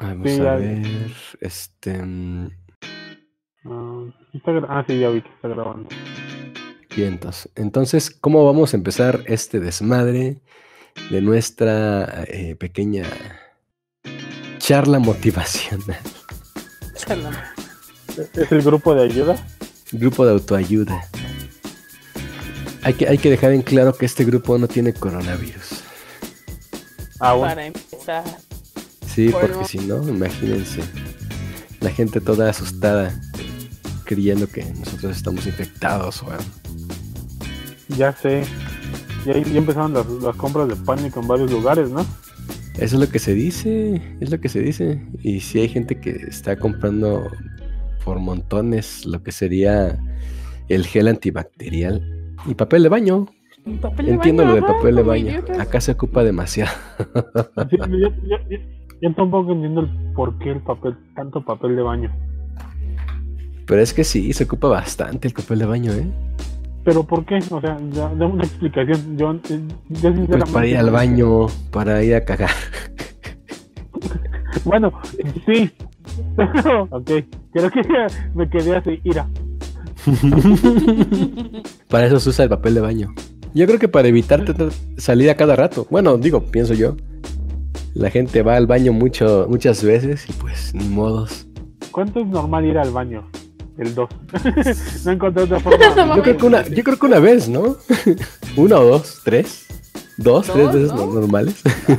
Vamos Sí, a ya. ver. Sí, ya vi que está grabando. Bien, entonces, ¿cómo vamos a empezar este desmadre de nuestra pequeña charla motivacional? ¿Es el grupo de ayuda? Grupo de autoayuda. Hay que dejar en claro que este grupo no tiene coronavirus. Para empezar. Sí, porque si no, imagínense. La gente toda asustada, creyendo que nosotros estamos infectados, weón. Ya sé. Ya empezaron las compras de pánico en varios lugares, ¿no? Eso es lo que se dice, Y sí hay gente que está comprando por montones lo que sería el gel antibacterial y papel de baño. Entiendo lo del papel de baño. Acá se ocupa demasiado. Sí, yo tampoco entiendo el por qué tanto papel de baño. Pero es que sí, se ocupa bastante el papel de baño, ¿eh? ¿Pero por qué? O sea, dame una explicación. Yo sinceramente... Pues para ir al baño, para ir a cagar. Bueno, sí. Ok, creo que me quedé así, ira. Para eso se usa el papel de baño. Yo creo que para evitar salir a cada rato. Bueno, pienso yo. La gente va al baño muchas veces y pues ni modos. ¿Cuánto es normal ir al baño? El 2. No encontré otra forma. Yo creo que una vez, ¿no? ¿Una o dos? ¿Tres? ¿Tres veces ¿no? Normales?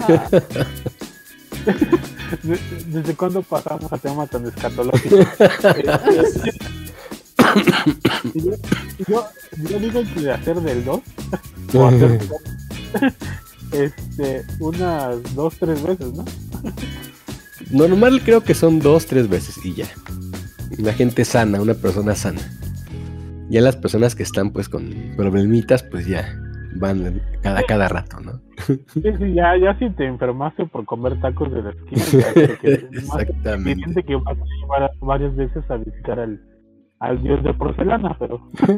¿Desde cuándo pasamos a tema tan escatológico? yo digo que de hacer del 2 o hacer unas 2-3 veces, ¿no? Normal creo que son 2-3 veces y ya. Una gente sana, una persona sana. Ya las personas que están pues con problemitas pues ya van cada rato, ¿no? Sí, ya si te enfermaste por comer tacos de la esquina, exactamente. Hay gente que va a llevar varias veces a visitar al dios de porcelana, pero...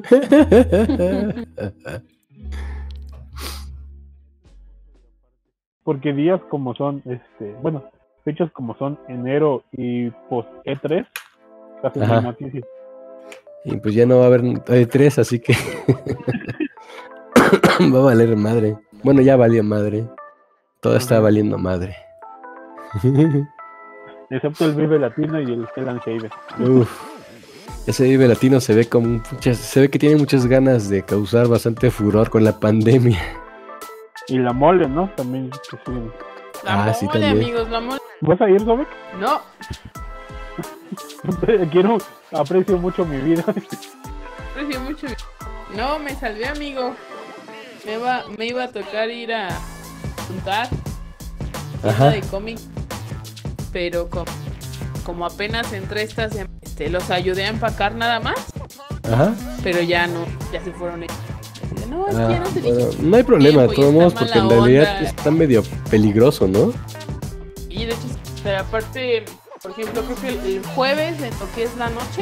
Porque días como son, fechas como son enero y post E3, casi no hay noticias. Y pues ya no va a haber E3, así que va a valer madre. Bueno, ya valió madre. Todo está valiendo madre. Excepto el Vive Latino y el Hell and Heaven. Ese Vive Latino se ve que tiene muchas ganas de causar bastante furor con la pandemia. Y la mole, ¿no? También que sí. La mole, sí, también. amigos, la mole. ¿Vas a ir, Sobek? No. Aprecio mucho mi vida. No, me salvé, amigo. Me iba a tocar ir a juntar de cómic, pero como apenas entré esta semana, los ayudé a empacar nada más. Pero ya se fueron ellos. No, es que ya no se dije. No hay problema, de todos modos, porque en realidad está medio peligroso, ¿no? Y de hecho, pero aparte, por ejemplo, creo que el jueves, en lo que es la noche,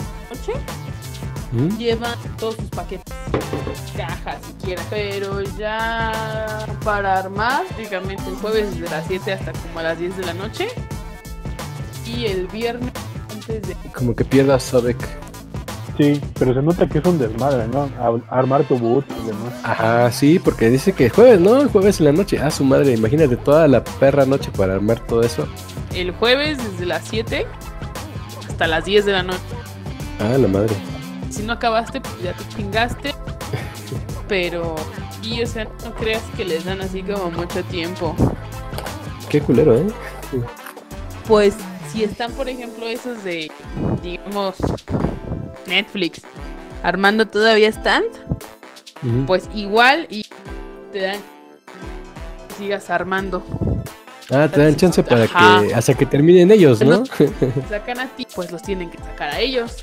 llevan todos sus paquetes, cajas siquiera, pero ya para armar, prácticamente el jueves desde las 7 hasta como a las 10 de la noche, y el viernes antes de... Como que pierdas Sobek. Sí, pero se nota que es un desmadre, ¿no? Armar tu boot y demás. Ajá, sí, porque dice que jueves, ¿no? El jueves en la noche. Su madre, imagínate toda la perra noche para armar todo eso. El jueves desde las 7 hasta las 10 de la noche. La madre. Si no acabaste, pues ya te chingaste. Pero, y o sea, no creas que les dan así como mucho tiempo. Qué culero, ¿eh? Pues, si están, por ejemplo, esos de, digamos, Netflix, armando todavía stand, pues igual y te dan sigas armando. Te dan chance para que hasta que terminen ellos, ¿no? Sacan a ti, pues los tienen que sacar a ellos.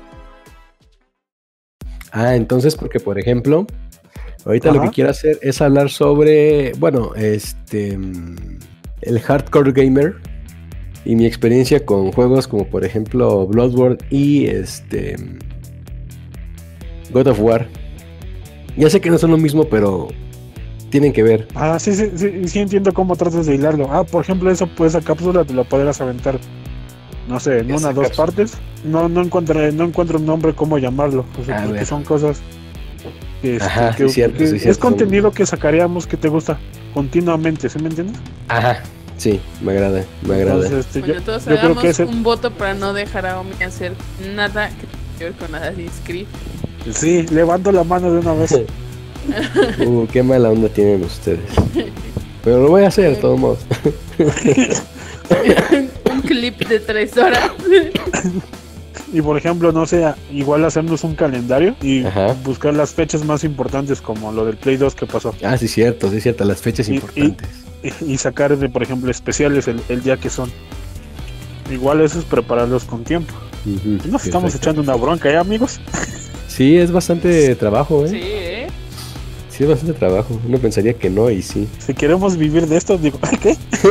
Entonces, porque por ejemplo, ahorita lo que quiero hacer es hablar sobre, bueno, el hardcore gamer y mi experiencia con juegos como por ejemplo Bloodborne y God of War. Ya sé que no son lo mismo, pero tienen que ver. Sí entiendo cómo tratas de hilarlo. Por ejemplo, esa cápsula te la podrás aventar, no sé, en Esa una o dos cápsula. partes. No encuentro un nombre cómo llamarlo, o sea, porque ver. son cosas que, Ajá, que- sí, cierto, que sí, es cierto. contenido que sacaríamos que te gusta continuamente, ¿sí me entiendes? Ajá, sí, me agrada. Entonces, Bueno, todos yo creo hagamos que ese, un voto para no dejar a Omi hacer nada que tenga que ver con Assassin's Creed. sí, levanto la mano de una vez. Qué mala onda tienen ustedes. Pero lo voy a hacer de todos modos. Un clip de 3 horas. Y por ejemplo, no sé, igual hacernos un calendario y Ajá. buscar las fechas más importantes, como lo del Play 2 que pasó. Sí, cierto, las fechas importantes. Y sacar, por ejemplo, especiales el día que son. Igual eso es prepararlos con tiempo. Ujú, Nos estamos perfecto. echando una bronca, ¿eh, amigos? Sí, es bastante trabajo, Sí, ¿eh? Sí, es bastante trabajo. Uno pensaría que no, y sí. Si queremos vivir de esto, digo, ¿qué?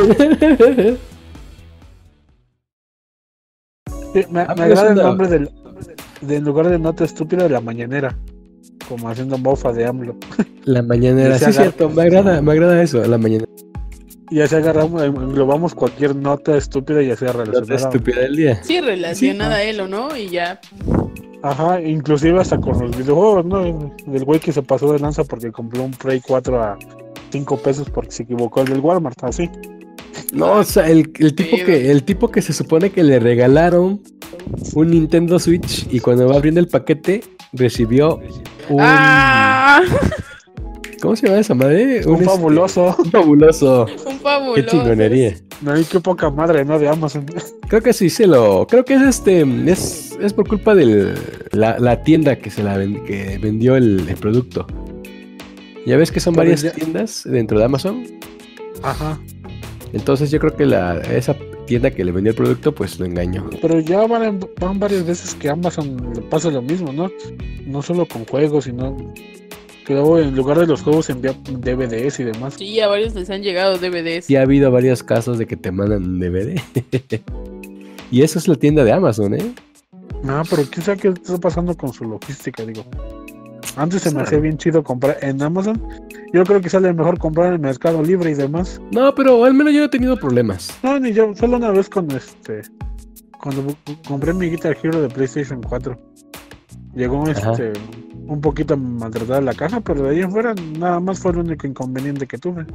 Sí, me pero agrada es el una- nombre en lugar de nota estúpida, de la mañanera. Como haciendo mofa de AMLO. La mañanera, Y se sí, agarra- cierto, me agrada eso, la mañanera. Y así englobamos cualquier nota estúpida y sea Nota relacionada. estúpida del día. Sí, relacionada a él o no, y ya. Ajá, inclusive hasta con los videojuegos, ¿no? Del güey que se pasó de lanza porque compró un Play 4 a 5 pesos porque se equivocó el del Walmart, así. No, o sea, el tipo que se supone que le regalaron un Nintendo Switch y cuando va abriendo el paquete recibió un... ¡Ah! ¿Cómo se llama esa madre? Un fabuloso. Un fabuloso. Un fabuloso. Qué chingonería. No hay qué poca madre, ¿no? De Amazon. Creo que sí creo que es por culpa de la tienda que vendió el producto. Ya ves que son Pero varias ya- tiendas dentro de Amazon. Ajá. Entonces yo creo que esa tienda que le vendió el producto pues lo engañó. Pero ya van varias veces que Amazon le pasa lo mismo, ¿no? No solo con juegos, sino que luego en lugar de los juegos envía DVDs y demás. Sí, a varios les han llegado DVDs. Sí ha habido varios casos de que te mandan DVD. Y eso es la tienda de Amazon, ¿eh? No, pero quién sabe qué está pasando con su logística, digo. Antes se me Sabe. hacía bien chido comprar en Amazon. Yo creo que sale mejor comprar en Mercado Libre y demás. No, pero al menos yo no he tenido problemas. No, ni yo, solo una vez cuando compré mi Guitar Hero de PlayStation 4. Llegó Ajá. un poquito maltratada la caja, pero de ahí en fuera nada más fue el único inconveniente que tuve.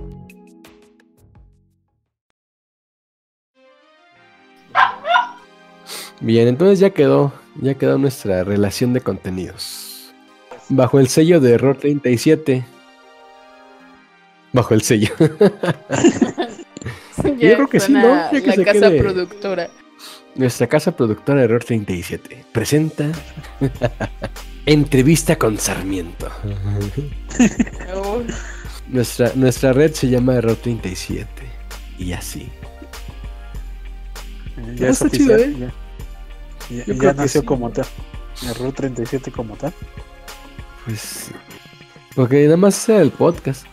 Bien, entonces ya quedó nuestra relación de contenidos. Bajo el sello de Error 37. Bajo el sello. Ya creo que sí, suena ¿no? Ya que la se casa quede. productora. Nuestra casa productora Error 37 presenta Entrevista con Sarmiento. Oh, Nuestra red se llama Error 37. Y así. Ya Está es chido, oficial, Yo ya creo que nació sí. como tal. Error 37 como tal. Pues. Porque nada más sea el podcast.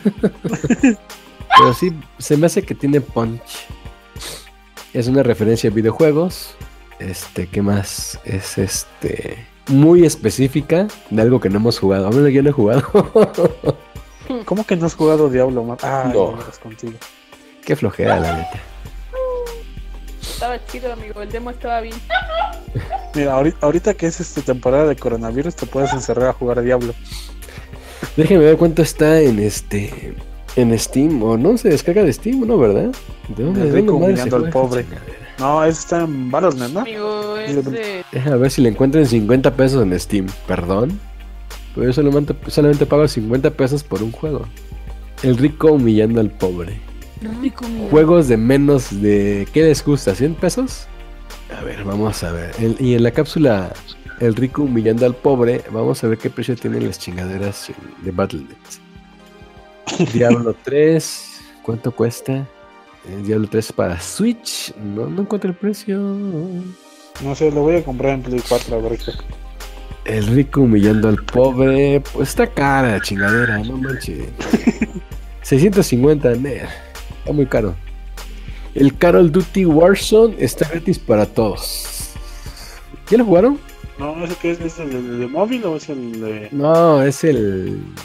Pero sí, se me hace que tiene punch. Es una referencia a videojuegos. ¿Qué más? Es muy específica de algo que no hemos jugado. A menos yo no he jugado. ¿Cómo que no has jugado Diablo, man? No. No eres contigo. Qué flojera, la neta. estaba chido, amigo. El demo estaba bien. Mira, ahorita que es temporada de coronavirus, te puedes encerrar a jugar a Diablo. Déjenme ver cuánto está en Steam. O no se descarga de Steam, ¿no? ¿Verdad? ¿De dónde? El ¿De rico dónde madre se humillando al juega esa pobre. chingadera? No, eso está en Battle.net, ¿no? Amigo, es de... Déjame ver si le encuentro en 50 pesos en Steam. Perdón. Pero yo solamente pago 50 pesos por un juego. El rico humillando al pobre. rico, amigo. Juegos de menos de... ¿Qué les gusta? ¿100 pesos? A ver, vamos a ver. Y en la cápsula El rico humillando al pobre, vamos a ver qué precio tienen las chingaderas de Battle.net. Diablo 3, ¿cuánto cuesta? El Diablo 3 para Switch. No encuentro el precio. No sé, lo voy a comprar en Play 4 a ver qué. El rico humillando al pobre. Pues está cara la chingadera, no manches. 650, está muy caro. El Call of Duty Warzone está gratis para todos. ¿Ya lo jugaron? No, ¿ese qué es? ¿Es el de móvil o es el de...? No, es el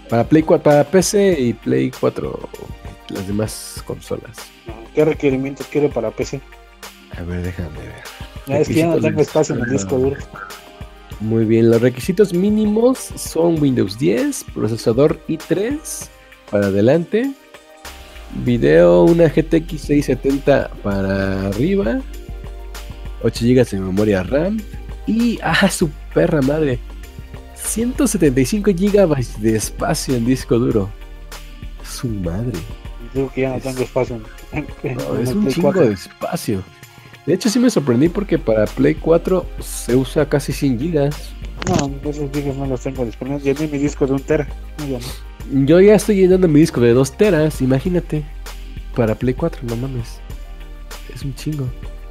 Para Play 4, para PC y Play 4, las demás consolas. ¿Qué requerimientos quiere para PC? A ver, déjame ver. Ya es que ya no tengo espacio en el disco duro. Muy bien, los requisitos mínimos son Windows 10, procesador i3 para adelante, video, una GTX 670 para arriba, 8 GB de memoria RAM y, su perra madre, 175 GB de espacio en disco duro. Su madre. Digo que ya no tengo espacio en Es el un Play chingo 4. de espacio. De hecho, sí me sorprendí porque para Play 4 se usa casi 100 GB. No, esos gigas no los tengo disponibles. Llené mi disco de 1 tera. No, ya no. Yo ya estoy llenando mi disco de 2 teras, imagínate. Para Play 4, no mames. Es un chingo.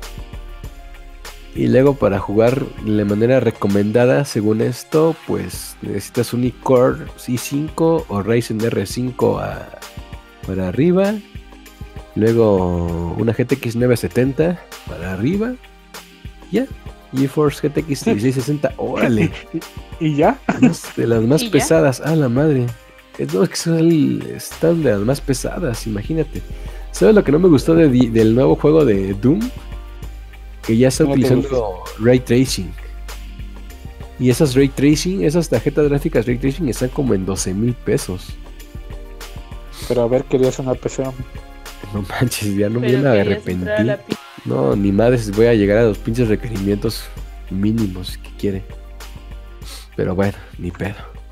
Y luego para jugar de manera recomendada, según esto, pues necesitas un iCore i5 o Ryzen R5 para arriba. Luego una GTX 970 para arriba. Ya. GeForce GTX 1660, órale. ¿Y ya? De las más ¿Y ya? pesadas, la madre. No, es que están de las más pesadas, imagínate. ¿Sabes lo que no me gustó del nuevo juego de Doom? Que ya está No te utilizando Ray Tracing. Y esas esas tarjetas gráficas Ray Tracing están como en 12,000 pesos. Pero a ver, querías una PC. No manches, ya no me Pero querías arrepentí. entrar a la No, ni madres, voy a llegar a los pinches requerimientos mínimos que quiere. Pero bueno, ni pedo.